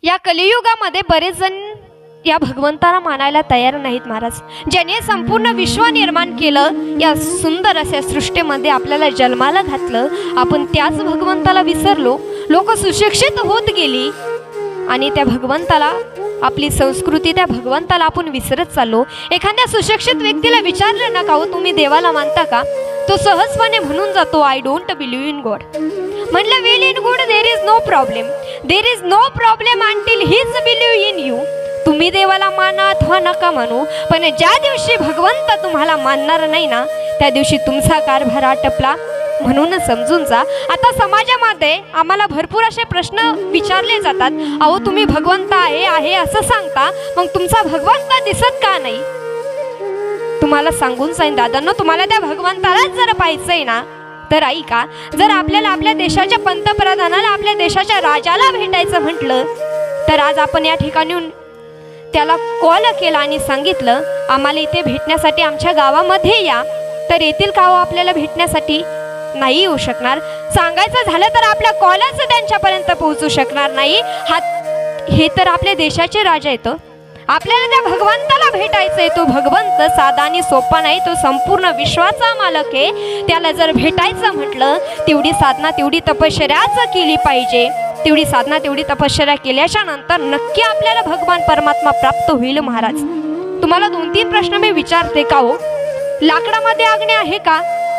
या कलियुगामध्ये बरेच जण या भगवंताला मानायला तयार नाहीत महाराज. ज्याने संपूर्ण विश्व निर्माण केलं, या सुंदर अशा सृष्टीमध्ये आपल्याला जन्माला घातलं, आपण त्याच भगवंताला विसरलो. लोक सुशिक्षित होत गेली आणि त्या भगवंताला, आपली संस्कृती, त्या भगवंताला आपण विसरत चाललो. एखाद्या सुशिक्षित व्यक्तीला विचारलं ना का हो तुम्ही देवाला मानता का, तो सहजपणे म्हणून जातो I don't believe in God. म्हणलं well and good there is no problem, there is no problem until he's believe in you. तुम्ही देवाला माना अथवा नका मानू, पण ज्या दिवशी भगवंत तुम्हाला मानणार नाही ना, त्या दिवशी तुमचा कारभार आटपला म्हणून समजून जा. आता समाजामध्ये आम्हाला भरपूर असे प्रश्न विचारले जातात. अहो तुम्ही भगवंत आहे असं सांगता, मग तुमचा भगवंत दिसत का नाही? तुम्हाला सांगून जाईन दादांनो, तुम्हाला त्या भगवंतालाच जर पाहायचंय ना तर ऐका. जर आपल्याला आपल्या देशाच्या पंतप्रधानाला, आपल्या देशाच्या राजाला भेटायचं म्हटलं, तर आज आपण या ठिकाणी त्याला कॉल केला आणि सांगितलं आम्हाला इथे भेटण्यासाठी आमच्या गावामध्ये या, तर येतील का हो आपल्याला भेटण्यासाठी? नाही येऊ शकणार. सांगायचं झालं तर आपल्या कॉलच त्यांच्यापर्यंत पोहोचू शकणार नाही. हे तर आपल्या देशाचे राजा येतं. आपल्याला त्या भगवंताला भेटायचंय. तो भगवंत साधा आणि सोपा नाही, तो संपूर्ण विश्वाचा मालक आहे. त्याला जर भेटायचं म्हटलं, तेवढी साधना, तेवढी तपश्चर्याच केली पाहिजे. तेवढी साधना, तेवढी तपश्चर्या केल्याच्या नंतर नक्की आपल्याला भगवान परमात्मा प्राप्त होईल महाराज. तुम्हाला 2-3 प्रश्न मी विचारते. का हो लाकडामध्ये अग्नी आहे का?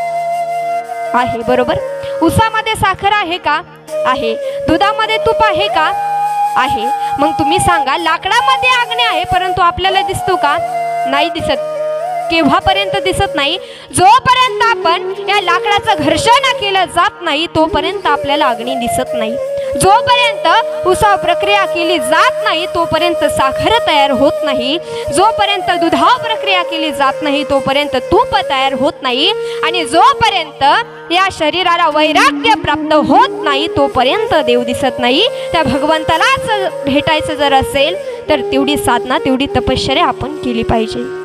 आहे, बरोबर. उसामध्ये साखर आहे का? आहे. दुधामध्ये तूप आहे का? आहे. मग तुम्ही सांगा, लाकडामध्ये अग्नी आहे परंतु आपल्याला दिसतो का? नाही दिसत. केव्हापर्यंत दिसत नाही? जोपर्यंत आपण या लाकडाचं घर्षण केलं जात नाही तोपर्यंत आपल्याला अग्नी दिसत नाही. जोपर्यंत उसाव प्रक्रिया केली जात नाही तोपर्यंत साखर तयार होत नाही. जोपर्यंत दुधाव प्रक्रिया केली जात नाही तोपर्यंत तूप तयार होत नाही. आणि जोपर्यंत या शरीराला वैराग्य प्राप्त होत नाही तोपर्यंत देव दिसत नाही. त्या भगवंतालाच भेटायचं जर असेल तर तेवढी साधना, तेवढी तपश्चर्या आपण केली पाहिजे.